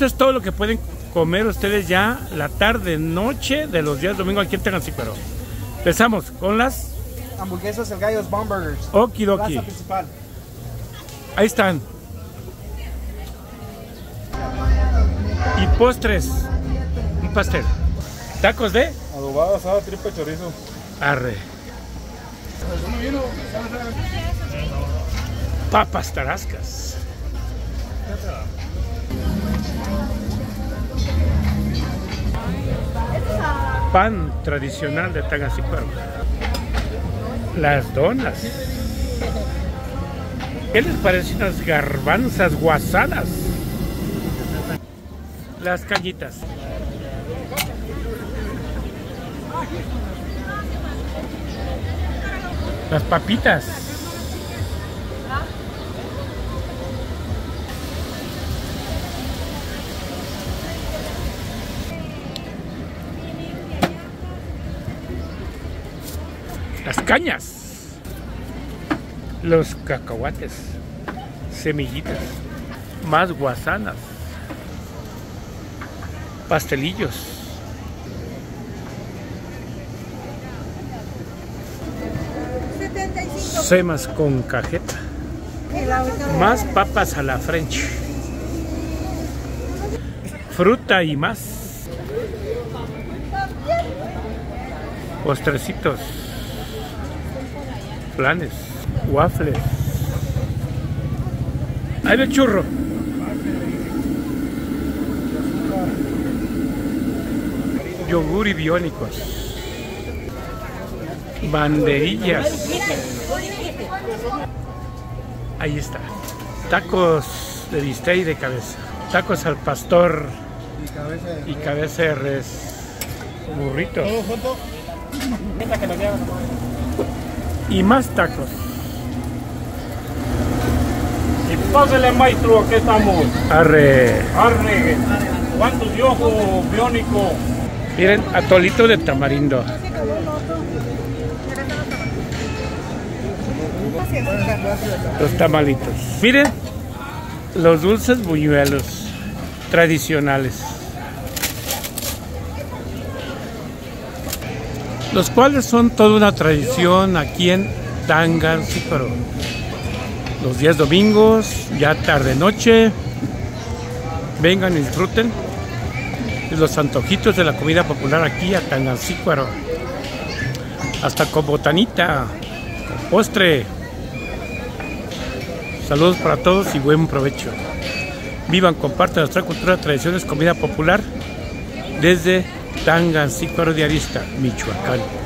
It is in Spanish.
Esto es todo lo que pueden comer ustedes ya la tarde, noche de los días domingo aquí en Tegansícuaro. Empezamos con las hamburguesas El Gallo's Bomb Burgers. Okidoki. Plaza principal. Ahí están. Y postres. Un pastel. Tacos de adobada, asada, tripa, chorizo. arre. Papas tarascas. Pan tradicional de Tegansícuaro. Las donas. ¿Qué les parecen las garbanzas guasadas? Las cañitas. Las papitas. Las cañas. Los cacahuates. Semillitas. Más guasanas. Pastelillos. Semas con cajeta. Más papas a la French. Fruta y más. Postrecitos. Flanes. Waffles. Ahí ve el churro. Yogur y biónicos. Banderillas. Ahí está. Tacos de bistec y de cabeza. Tacos al pastor y cabeza de res. Burritos. Y más tacos. Y pásale, maestro, aquí estamos. Arre. Arre. ¿Cuántos de ojo biónico? Miren, atolito de tamarindo. Los tamalitos. Miren, los dulces buñuelos tradicionales. Los cuales son toda una tradición aquí en Tegansícuaro. Los días domingos, ya tarde noche. Vengan y disfruten de los antojitos de la comida popular aquí a Tegansícuaro. Hasta con botanita, con postre. Saludos para todos y buen provecho. Vivan, compartan nuestra cultura, tradiciones, comida popular desde Tegansícuaro de Arista, Michoacán.